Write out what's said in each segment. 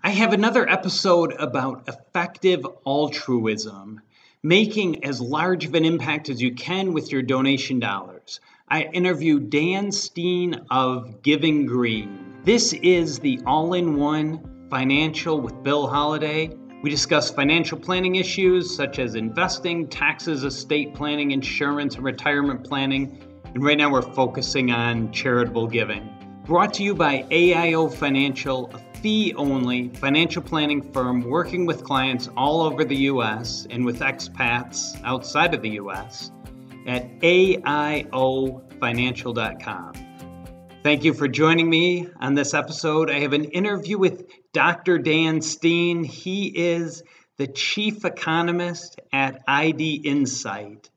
I have another episode about effective altruism, making as large of an impact as you can with your donation dollars. I interviewed Dan Steen of Giving Green. This is the all-in-one financial with Bill Holiday. We discuss financial planning issues such as investing, taxes, estate planning, insurance, and retirement planning. And right now we're focusing on charitable giving. Brought to you by AIO Financial, a fee-only financial planning firm working with clients all over the U.S. and with expats outside of the U.S. at AIOfinancial.com. Thank you for joining me on this episode. I have an interview with Dr. Dan Steen. He is the chief economist at ID Insight.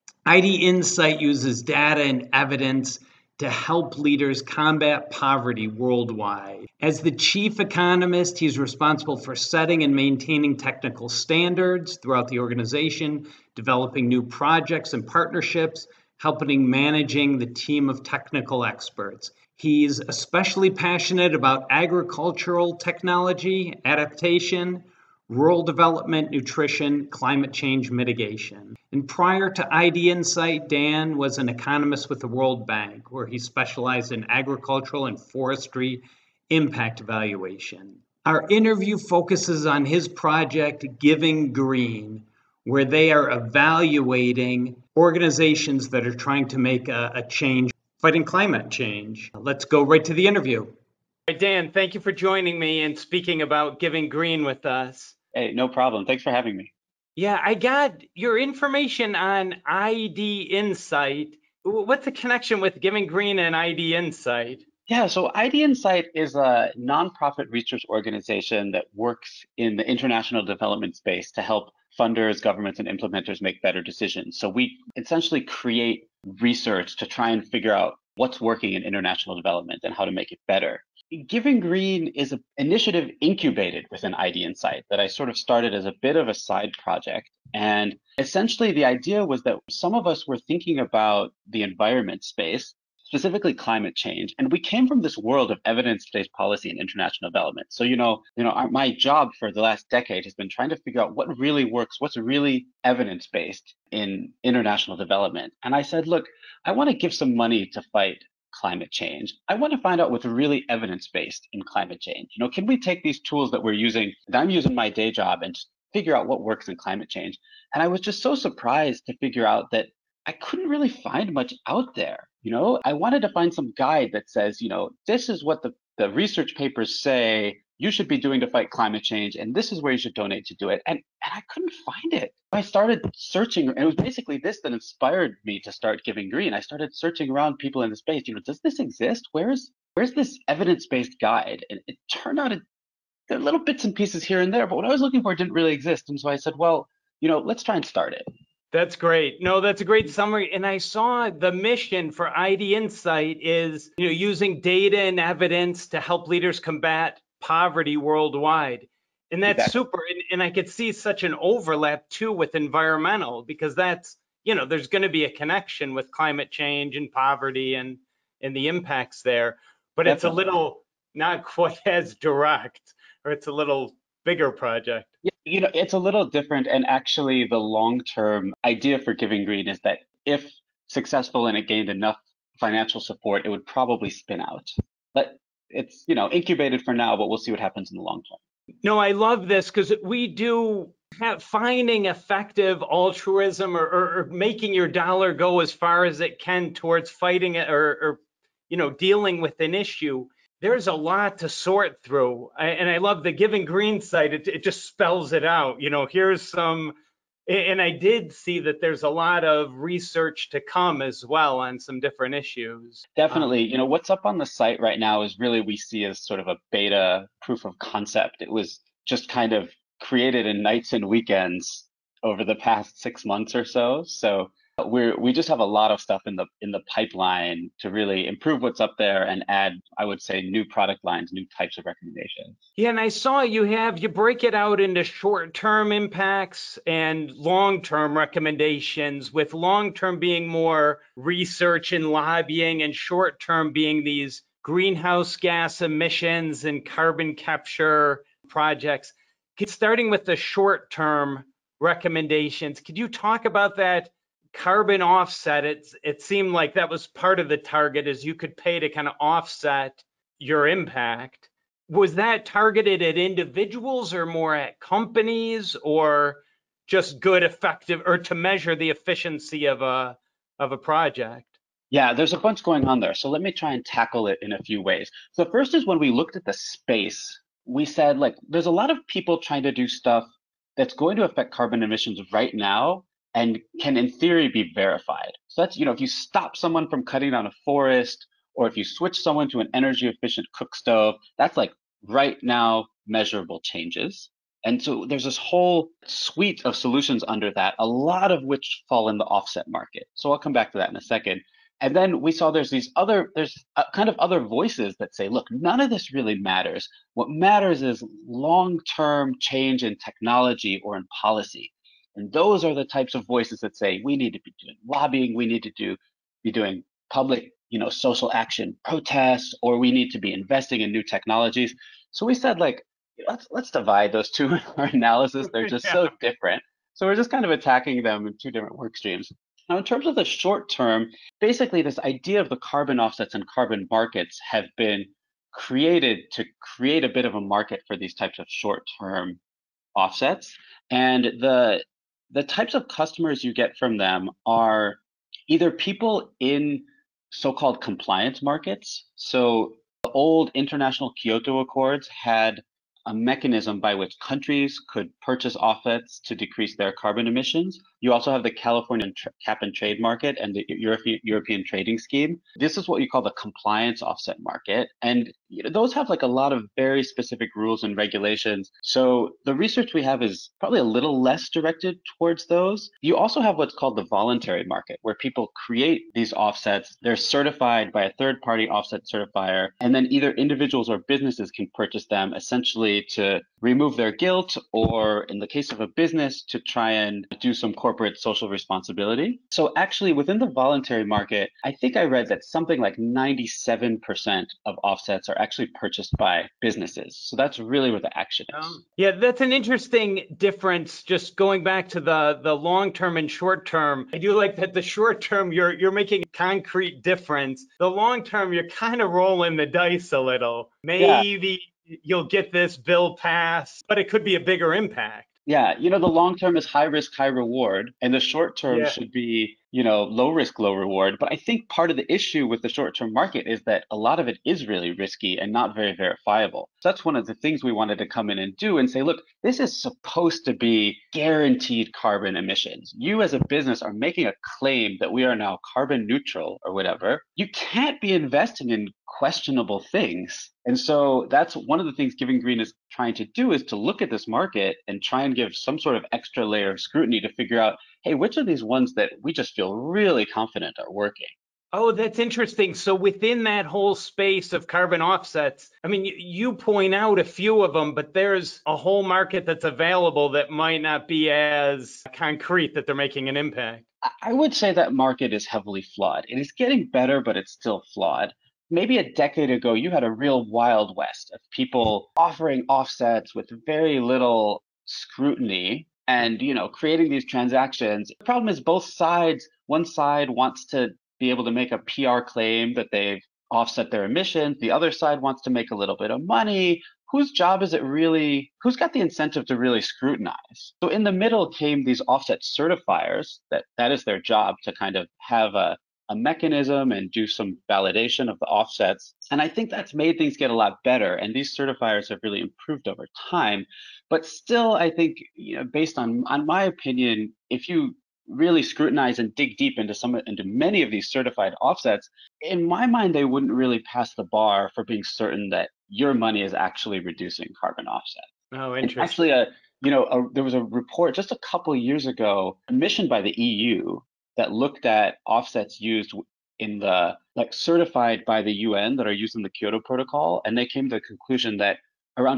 ID Insight uses data and evidence to help leaders combat poverty worldwide. As the chief economist, he's responsible for setting and maintaining technical standards throughout the organization, developing new projects and partnerships, helping managing the team of technical experts. He's especially passionate about agricultural technology, adaptation, rural development, nutrition, climate change mitigation. And prior to ID Insight, Dan was an economist with the World Bank, where he specialized in agricultural and forestry impact evaluation. Our interview focuses on his project, Giving Green, where they are evaluating organizations that are trying to make a change, fighting climate change. Let's go right to the interview. Dan, thank you for joining me and speaking about Giving Green with us. Hey, no problem. Thanks for having me. Yeah, I got your information on ID Insight. What's the connection with Giving Green and ID Insight? Yeah, so ID Insight is a nonprofit research organization that works in the international development space to help funders, governments, and implementers make better decisions. So we essentially create research to try and figure out what's working in international development and how to make it better. Giving Green is an initiative incubated within ID Insight that I sort of started as a bit of a side project. And essentially the idea was that some of us were thinking about the environment space, specifically climate change. And we came from this world of evidence-based policy and international development. So, my job for the last decade has been trying to figure out what really works, what's really evidence-based in international development. And I said, look, I want to give some money to fight climate change. I want to find out what's really evidence-based in climate change. Can we take these tools that we're using, that I'm using my day job, and just figure out what works in climate change? And I was just so surprised to figure out that I couldn't really find much out there. I wanted to find some guide that says, this is what the research papers say you should be doing to fight climate change, and this is where you should donate to do it. And I couldn't find it. I started searching, and it was basically this that inspired me to start Giving Green. I started searching around people in the space. Does this exist? Where's this evidence-based guide? And it turned out there are little bits and pieces here and there, but what I was looking for didn't really exist. And so I said, well, let's try and start it. That's great. No, that's a great summary. And I saw the mission for ID Insight is, using data and evidence to help leaders combat poverty worldwide. And that's super. And I could see such an overlap too with environmental, because that's, there's going to be a connection with climate change and poverty and the impacts there. But Definitely. It's a little not quite as direct, or it's a little bigger project. Yeah, it's a little different. And actually, the long-term idea for Giving Green is that if successful and it gained enough financial support, it would probably spin out. But it's, incubated for now, but we'll see what happens in the long term. No, I love this because we do finding effective altruism or making your dollar go as far as it can towards fighting it or dealing with an issue. There's a lot to sort through. And I love the Giving Green site. It just spells it out. Here's some, and I did see that there's a lot of research to come as well on some different issues. Definitely. What's up on the site right now is really we see as sort of a beta proof of concept. It was just kind of created in nights and weekends over the past 6 months or so. So we just have a lot of stuff in the pipeline to really improve what's up there and add, I would say, new product lines, new types of recommendations. Yeah, and I saw you break it out into short-term impacts and long-term recommendations, with long-term being more research and lobbying, and short-term being these greenhouse gas emissions and carbon capture projects. Starting with the short-term recommendations, could you talk about that carbon offset? It seemed like that was part of the target, is you could pay to kind of offset your impact. Was that targeted at individuals or more at companies, or just good, effective, or to measure the efficiency of a project? Yeah, there's a bunch going on there. So let me try and tackle it in a few ways. So first is when we looked at the space, we said like there's a lot of people trying to do stuff that's going to affect carbon emissions right now and can in theory be verified. So that's, if you stop someone from cutting down a forest, or if you switch someone to an energy efficient cook stove, that's like right now measurable changes. And so there's this whole suite of solutions under that, a lot of which fall in the offset market. So I'll come back to that in a second. And then we saw there's kind of other voices that say, look, none of this really matters. What matters is long-term change in technology or in policy. And those are the types of voices that say we need to be doing lobbying, we need to be doing public, social action protests, or we need to be investing in new technologies. So we said, like, let's divide those two in our analysis. They're just so different. So we're just kind of attacking them in two different work streams. Now, in terms of the short term, basically this idea of the carbon offsets and carbon markets have been created to create a bit of a market for these types of short term offsets. And the types of customers you get from them are either people in so-called compliance markets. So the old international Kyoto Accords had a mechanism by which countries could purchase offsets to decrease their carbon emissions. You also have the California cap and trade market and the European trading scheme. This is what you call the compliance offset market. And those have like a lot of very specific rules and regulations. So the research we have is probably a little less directed towards those. You also have what's called the voluntary market, where people create these offsets. They're certified by a third-party offset certifier, and then either individuals or businesses can purchase them essentially to remove their guilt, or in the case of a business, to try and do some corporate social responsibility. So actually within the voluntary market, I think I read that something like 97% of offsets are actually purchased by businesses. So that's really where the action is. Yeah, that's an interesting difference. Just going back to the long term and short term, I do like that the short term you're making a concrete difference. The long term you're kind of rolling the dice a little. Maybe you'll get this bill passed, but it could be a bigger impact. Yeah, the long term is high risk, high reward, and the short term should be, low risk, low reward. But I think part of the issue with the short term market is that a lot of it is really risky and not very verifiable. So that's one of the things we wanted to come in and do and say, look, this is supposed to be guaranteed carbon emissions. You as a business are making a claim that we are now carbon neutral or whatever. You can't be investing in questionable things. And so that's one of the things Giving Green is trying to do, is to look at this market and try and give some sort of extra layer of scrutiny to figure out, hey, which are these ones that we just feel really confident are working? Oh, that's interesting. So within that whole space of carbon offsets, I mean, you point out a few of them, but there's a whole market that's available that might not be as concrete that they're making an impact. I would say that market is heavily flawed. It is getting better, but it's still flawed. Maybe a decade ago, you had a real wild west of people offering offsets with very little scrutiny and, creating these transactions. The problem is both sides, one side wants to be able to make a PR claim that they've offset their emissions. The other side wants to make a little bit of money. Whose job is it really? Who's got the incentive to really scrutinize? So in the middle came these offset certifiers that is their job, to kind of have a mechanism and do some validation of the offsets. And I think that's made things get a lot better. And these certifiers have really improved over time. But still, I think, based on my opinion, if you really scrutinize and dig deep into many of these certified offsets, in my mind, they wouldn't really pass the bar for being certain that your money is actually reducing carbon offset. Oh, And interesting. actually, there was a report just a couple of years ago commissioned by the EU that looked at offsets used in the certified by the UN that are used in the Kyoto Protocol, and they came to the conclusion that around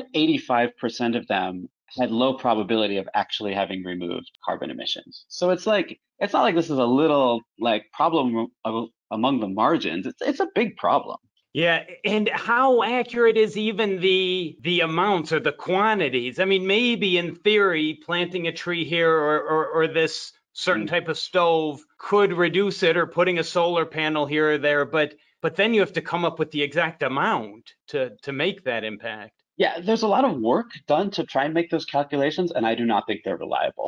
85% of them had low probability of actually having removed carbon emissions. So it's not like this is a little problem among the margins. It's a big problem. Yeah, and how accurate is even the amounts or the quantities? I mean, maybe in theory, planting a tree here or this certain type of stove could reduce it, or putting a solar panel here or there, but then you have to come up with the exact amount to make that impact. Yeah, there's a lot of work done to try and make those calculations, and I do not think they're reliable.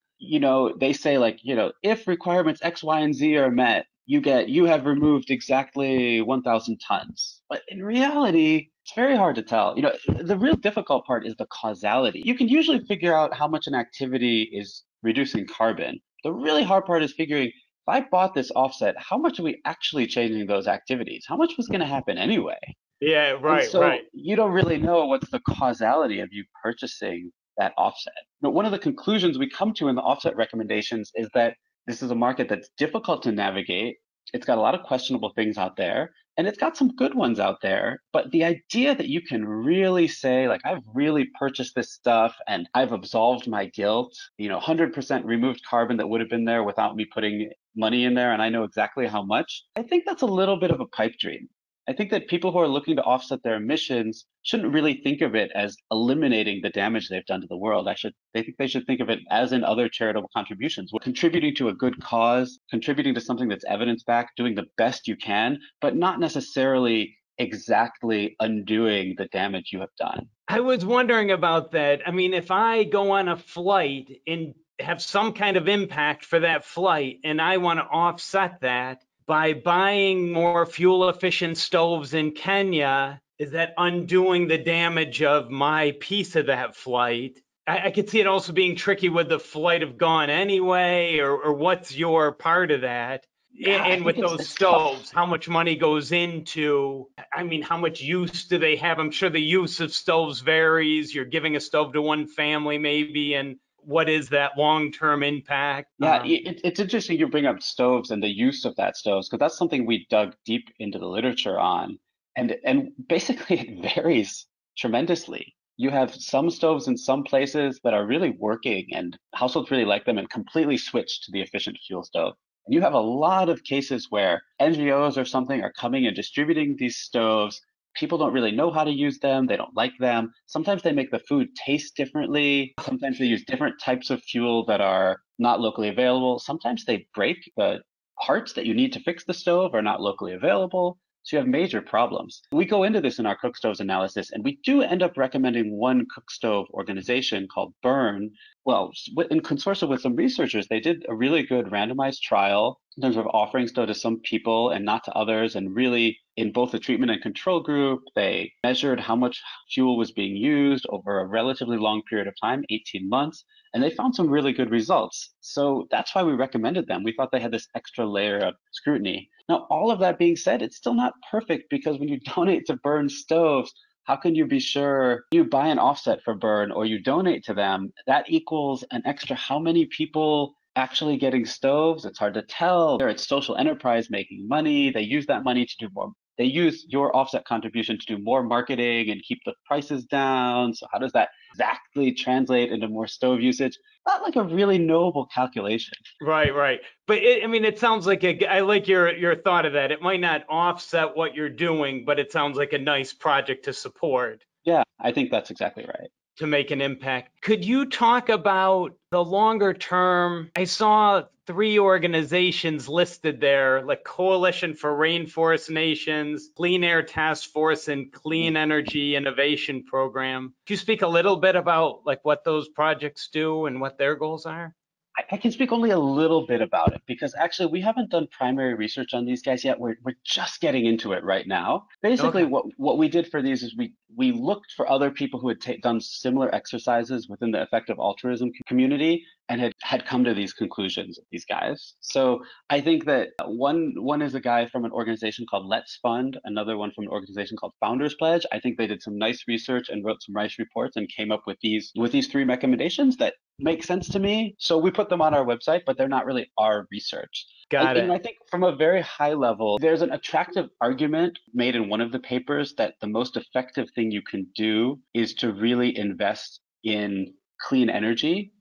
They say like, if requirements X, Y, and Z are met, you have removed exactly 1,000 tons. But in reality, it's very hard to tell. The real difficult part is the causality. You can usually figure out how much an activity is reducing carbon. The really hard part is figuring, if I bought this offset, how much are we actually changing those activities? How much was going to happen anyway? Yeah, And right, so right. you don't really know what's the causality of you purchasing that offset. But one of the conclusions we come to in the offset recommendations is that this is a market that's difficult to navigate. It's got a lot of questionable things out there, and it's got some good ones out there. But the idea that you can really say, like, I've really purchased this stuff and I've absolved my guilt, 100% removed carbon that would have been there without me putting money in there, and I know exactly how much, I think that's a little bit of a pipe dream. I think that people who are looking to offset their emissions shouldn't really think of it as eliminating the damage they've done to the world. They think they should think of it as in other charitable contributions. We're contributing to a good cause, contributing to something that's evidence-backed, doing the best you can, but not necessarily exactly undoing the damage you have done. I was wondering about that. I mean, if I go on a flight and have some kind of impact for that flight, and I want to offset that by buying more fuel efficient stoves in Kenya, is that undoing the damage of my piece of that flight? I could see it also being tricky. Would the flight have gone anyway, or what's your part of that? Yeah, I And think with it's those it's tough. stoves, how much money goes into, I mean, how much use do they have? I'm sure the use of stoves varies. You're giving a stove to one family maybe, and what is that long-term impact? Yeah, it's interesting you bring up stoves and the use of that stoves, because that's something we dug deep into the literature on. And basically it varies tremendously. You have some stoves in some places that are really working and households really like them and completely switch to the efficient fuel stove. And you have a lot of cases where NGOs or something are coming and distributing these stoves. People don't really know how to use them. They don't like them. Sometimes they make the food taste differently. Sometimes they use different types of fuel that are not locally available. Sometimes they break. The parts that you need to fix the stove are not locally available. So you have major problems. We go into this in our cook stoves analysis, and we do end up recommending one cook stove organization called Burn. Well, in consortium with some researchers, they did a really good randomized trial in terms of offering stove to some people and not to others. And really, in both the treatment and control group, they measured how much fuel was being used over a relatively long period of time, 18 months, and they found some really good results. So that's why we recommended them. We thought they had this extra layer of scrutiny. Now, all of that being said, it's still not perfect, because when you donate to Burn stoves, how can you be sure you buy an offset for Burn or you donate to them? That equals an extra how many people actually getting stoves? It's hard to tell. It's social enterprise making money. They use that money to do more. They use your offset contribution to do more marketing and keep the prices down. So how does that exactly translate into more stove usage? Not like a really knowable calculation. Right, right. But I mean, it sounds like I like your thought of that. It might not offset what you're doing, but it sounds like a nice project to support, Yeah, I think that's exactly right. to make an impact. Could you talk about the longer term? I saw three organizations listed there, like Coalition for Rainforest Nations, Clean Air Task Force, and Clean Energy Innovation Program. Could you speak a little bit about like what those projects do and what their goals are? I can speak only a little bit about it, because actually we haven't done primary research on these guys yet. We're just getting into it right now. Basically, Okay. what we did for these is we looked for other people who had done similar exercises within the effective altruism community and had come to these conclusions, these guys. So I think that one is a guy from an organization called Let's Fund, another one from an organization called Founders Pledge. I think they did some nice research and wrote some nice reports and came up with these three recommendations that make sense to me. So we put them on our website, but they're not really our research. Got And it. I think from a very high level, there's an attractive argument made in one of the papers that the most effective thing you can do is to really invest in clean energy.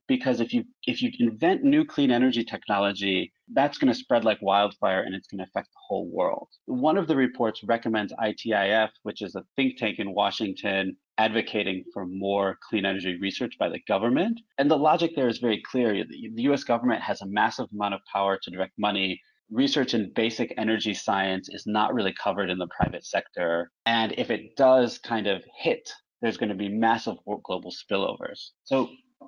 because if you invent new clean energy technology, that's going to spread like wildfire and it's going to affect the whole world. One of the reports recommends ITIF, which is a think tank in Washington advocating for more clean energy research by the government. And the logic there is very clear. The US government has a massive amount of power to direct money. Research in basic energy science is not really covered in the private sector. And if it does kind of hit, there's going to be massive global spillovers. So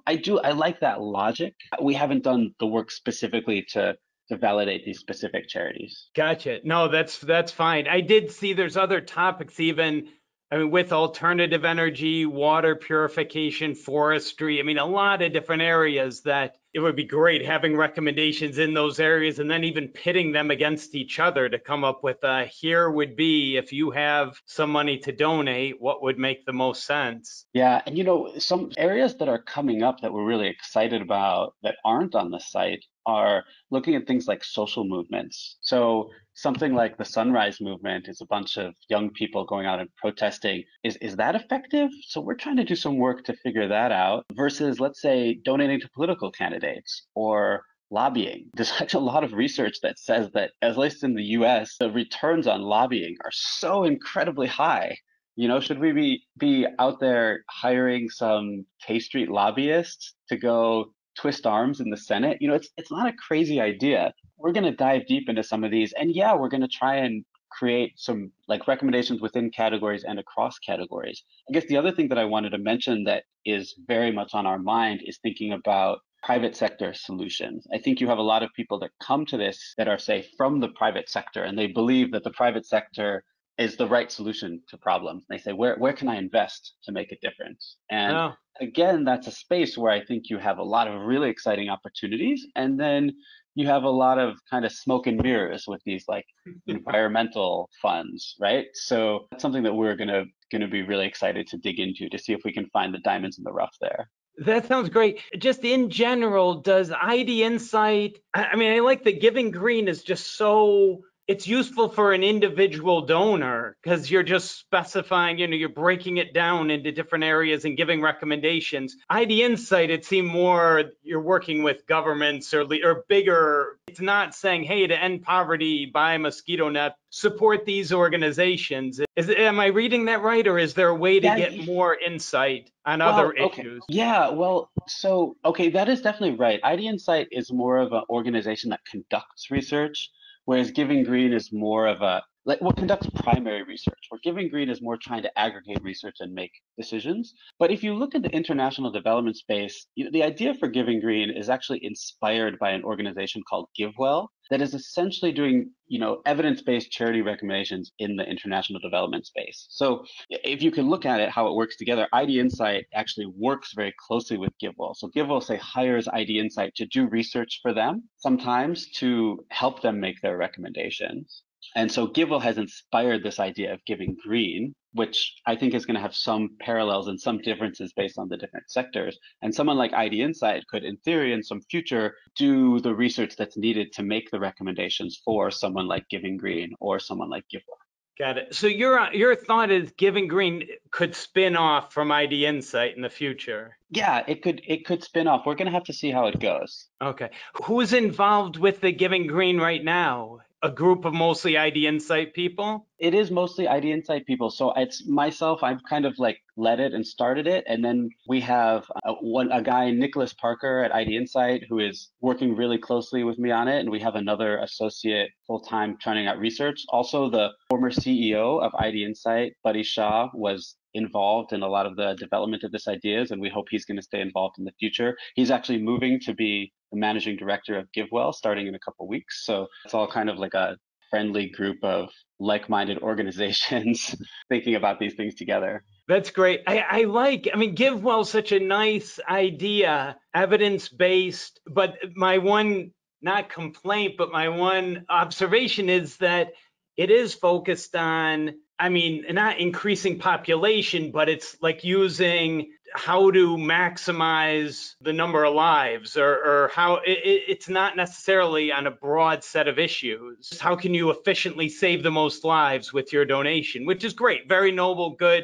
I like that logic. We haven't done the work specifically to validate these specific charities. Gotcha. No, that's fine. I did see there's other topics even, I mean, with alternative energy, water purification, forestry. I mean, a lot of different areas that it would be great having recommendations in those areas and then even pitting them against each other to come up with here would be, if you have some money to donate, what would make the most sense? Yeah, and some areas that are coming up that we're really excited about that aren't on the site are looking at things like social movements. So something like the Sunrise Movement is a bunch of young people going out and protesting. Is that effective? So we're trying to do some work to figure that out versus, let's say, donating to political candidates or lobbying. There's actually a lot of research that says that, at least in the US, the returns on lobbying are so incredibly high. Should we be out there hiring some K Street lobbyists to go twist arms in the Senate? It's not a crazy idea. We're going to dive deep into some of these, and yeah, we're going to try and create some like recommendations within categories and across categories. I guess the other thing that I wanted to mention that is very much on our mind is thinking about private sector solutions. I think you have a lot of people that come to this that are, say, from the private sector, and they believe that the private sector is the right solution to problems. They say, where can I invest to make a difference? And Oh. again, that's a space where I think you have a lot of really exciting opportunities. And then you have a lot of kind of smoke and mirrors with these like environmental funds, right? So that's something that we're gonna be really excited to dig into to see if we can find the diamonds in the rough there. That sounds great. Just in general, does ID Insight, I mean, I like that Giving Green is just so, it's useful for an individual donor because you're just specifying, you're breaking it down into different areas and giving recommendations. ID Insight, it seemed more you're working with governments or bigger. It's not saying, hey, to end poverty, buy a mosquito net, support these organizations. Am I reading that right? Or is there a way to Yeah, get more insight on other well, okay. issues? Yeah, well, so, okay, that is definitely right. ID Insight is more of an organization that conducts research, whereas Giving Green is more of what conducts primary research, where Giving Green is more trying to aggregate research and make decisions. But if you look at the international development space, the idea for Giving Green is actually inspired by an organization called GiveWell that is essentially doing, evidence-based charity recommendations in the international development space. So if you can look at it, how it works together, ID Insight actually works very closely with GiveWell. So GiveWell, say, hires ID Insight to do research for them, sometimes to help them make their recommendations. And so GiveWell has inspired this idea of Giving Green, which I think is going to have some parallels and some differences based on the different sectors. And someone like ID Insight could, in theory, in some future, do the research that's needed to make the recommendations for someone like Giving Green or someone like GiveWell. Got it. So your thought is Giving Green could spin off from ID Insight in the future. Yeah, it could spin off. We're going to have to see how it goes. Okay. Who's involved with the Giving Green right now? A group of mostly ID Insight people? It is mostly ID Insight people. So it's myself, I've kind of like led it and started it. And then we have a guy, Nicholas Parker at ID Insight, who is working really closely with me on it. And we have another associate full-time churning out research. Also, the former CEO of ID Insight, Buddy Shah, was involved in a lot of the development of this ideas, and we hope he's going to stay involved in the future. He's actually moving to be the managing director of GiveWell starting in a couple of weeks. So it's all kind of like a friendly group of like-minded organizations thinking about these things together. That's great. I mean, GiveWell's such a nice idea, evidence-based, but my one, not complaint, but my one observation is that it is focused on, I mean, not increasing population, but it's like using how to maximize the number of lives or how it's not necessarily on a broad set of issues. How can you efficiently save the most lives with your donation, which is great, very noble, good.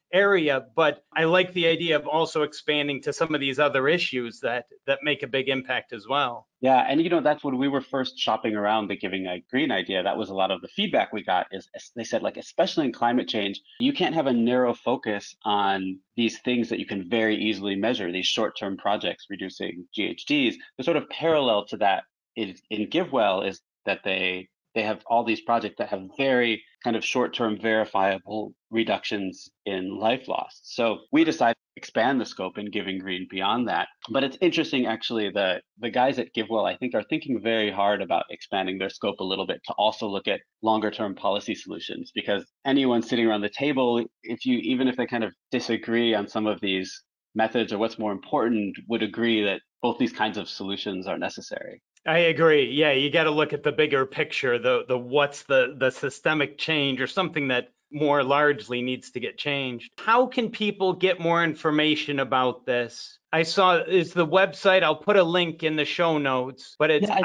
area, but I like the idea of also expanding to some of these other issues that make a big impact as well. Yeah, and that's when we were first shopping around the Giving Green idea. That was a lot of the feedback we got is they said, like, especially in climate change, you can't have a narrow focus on these things that you can very easily measure, these short-term projects reducing GHGs. The sort of parallel to that in GiveWell is that they have all these projects that have very kind of short-term verifiable reductions in life loss. So we decided to expand the scope in Giving Green beyond that. But it's interesting, actually, the guys at GiveWell, I think, are thinking very hard about expanding their scope a little bit to also look at longer-term policy solutions, because anyone sitting around the table, even if they kind of disagree on some of these methods or what's more important, would agree that both these kinds of solutions are necessary. I agree. Yeah, you got to look at the bigger picture, the what's the systemic change or something that more largely needs to get changed. How can people get more information about this? I saw is the website, I'll put a link in the show notes, but it's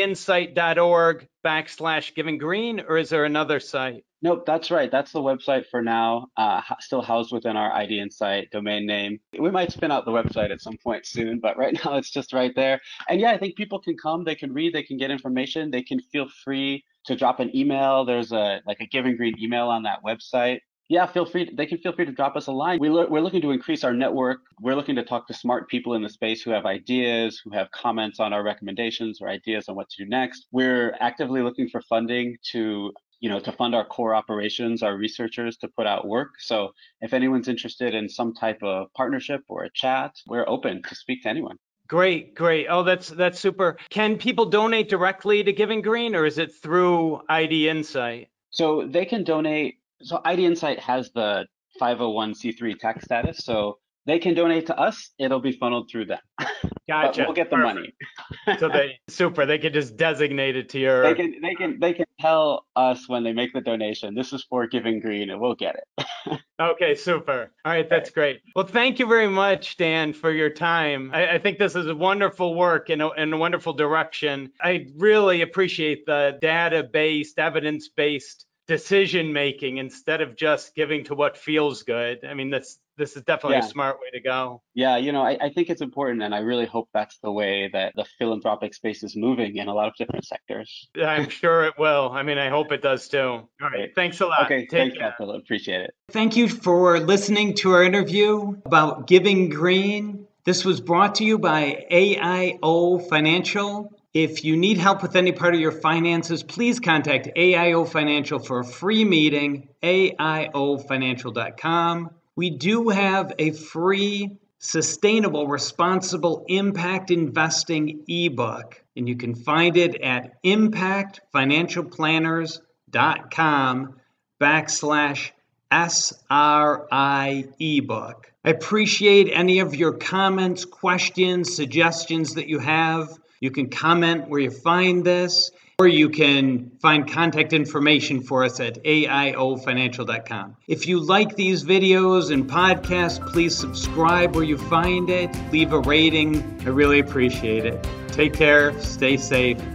idinsight.org/Giving Green, or is there another site? Nope, that's right. That's the website for now, still housed within our ID Insight domain name. We might spin out the website at some point soon, but right now it's just right there. And yeah, I think people can come, they can read, they can get information, they can feel free to drop an email. There's a Giving Green email on that website. Yeah, they can feel free to drop us a line. We're looking to increase our network. We're looking to talk to smart people in the space who have ideas, who have comments on our recommendations or ideas on what to do next. We're actively looking for funding to fund our core operations, our researchers to put out work. So if anyone's interested in some type of partnership or a chat, we're open to speak to anyone. Great. Oh, that's super. Can people donate directly to Giving Green, or is it through ID Insight? So they can donate. So ID Insight has the 501c3 tax status. So they can donate to us. It'll be funneled through them. Gotcha. But we'll get the money. So they can just designate it to your. They can tell us when they make the donation, this is for Giving Green, and we'll get it. Okay, super. All right, that's great. Well, thank you very much, Dan, for your time. I think this is a wonderful work and a wonderful direction. I really appreciate the data-based, evidence-based decision making instead of just giving to what feels good. I mean, this is definitely a smart way to go. Yeah, I think it's important, and I really hope that's the way that the philanthropic space is moving in a lot of different sectors. I'm sure it will. I mean, I hope it does too. All right, thanks a lot. Okay, thanks, Philip. Appreciate it. Thank you for listening to our interview about Giving Green. This was brought to you by AIO Financial. If you need help with any part of your finances, please contact AIO Financial for a free meeting, aiofinancial.com. We do have a free Sustainable Responsible Impact Investing ebook, and you can find it at impactfinancialplanners.com/SRI ebook. I appreciate any of your comments, questions, suggestions that you have. You can comment where you find this, or you can find contact information for us at aiofinancial.com. If you like these videos and podcasts, please subscribe where you find it. Leave a rating. I really appreciate it. Take care. Stay safe.